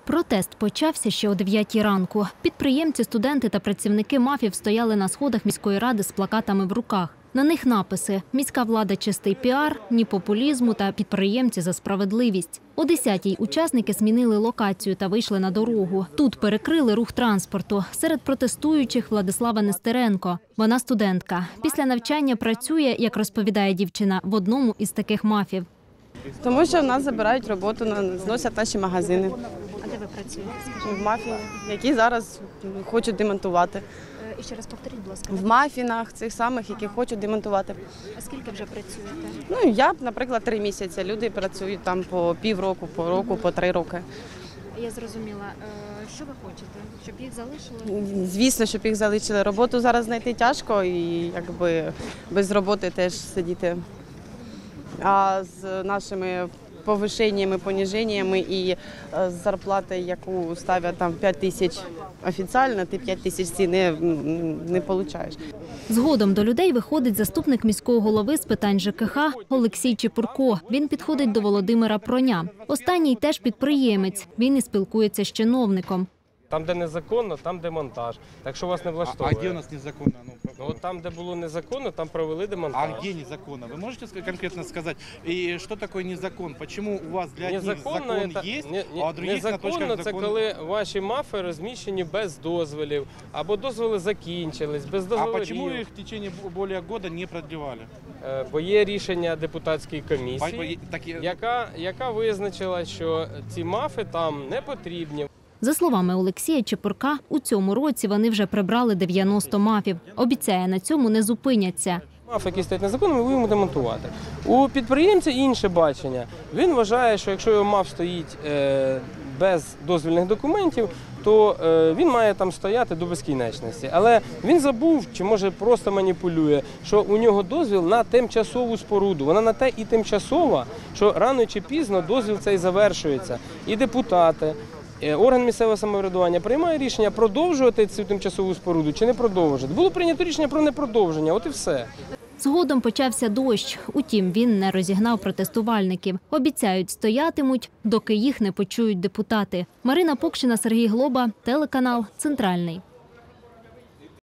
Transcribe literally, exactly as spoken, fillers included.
Протест почався ще о дев'ятій ранку. Підприємці, студенти та працівники МАФів стояли на сходах міської ради з плакатами в руках. На них написи «Міська влада – чистий піар», «Ні популізму» та «Підприємці за справедливість». О десятій учасники змінили локацію та вийшли на дорогу. Тут перекрили рух транспорту. Серед протестуючих Владислава Нестеренко. Вона студентка. Після навчання працює, як розповідає дівчина, в одному із таких МАФів. Тому що в нас забирають роботу, зносять наші магазини. А де ви працюєте? В МАФі, які зараз хочуть демонтувати. І ще раз повторіть, будь ласка. В МАФінах цих самих, які хочуть демонтувати. А скільки вже працюєте? Ну, я, наприклад, три місяці. Люди працюють там по півроку, по року, по три роки. Я зрозуміла. Що ви хочете? Щоб їх залишили? Звісно, щоб їх залишили. Роботу зараз знайти тяжко і якби без роботи теж сидіти. А з нашими повишеннями, поніженнями і зарплати, яку ставлять там п'ять тисяч офіційно, ти п'ять тисяч ці не, не отримаєш. Згодом до людей виходить заступник міського голови з питань ЖКХ Олексій Чепурко. Він підходить до Володимира Проня. Останній теж підприємець. Він і спілкується з чиновником. Там, де незаконно, там, де монтаж. Так що вас не влаштовує. А де у нас незаконно? Ну, ну, там, де було незаконно, там провели демонтаж. А де незаконно? Ви можете конкретно сказати, і що таке незакон? Чому у вас для одних закон є, а у других на точках закон? Це коли ваші МАФи розміщені без дозволів, або дозволи закінчились, без дозволів. А чому їх в течение більше року не продлевали? Бо є рішення депутатської комісії, яка, яка визначила, що ці МАФи там не потрібні. За словами Олексія Чепурка, у цьому році вони вже прибрали дев'яносто МАФів. Обіцяє, на цьому не зупиняться. МАФ, які стоять незаконно, ми будемо демонтувати. У підприємця інше бачення. Він вважає, що якщо його МАФ стоїть без дозвільних документів, то він має там стояти до безкінечності. Але він забув, чи може просто маніпулює, що у нього дозвіл на тимчасову споруду. Вона на те і тимчасова, що рано чи пізно дозвіл цей завершується. І депутати, орган місцевого самоврядування приймає рішення продовжувати цю тимчасову споруду чи не продовжувати. Було прийнято рішення про непродовження, от і все. Згодом почався дощ. Утім, він не розігнав протестувальників. Обіцяють, стоятимуть, доки їх не почують депутати. Марина Покшина, Сергій Глоба, телеканал «Центральний».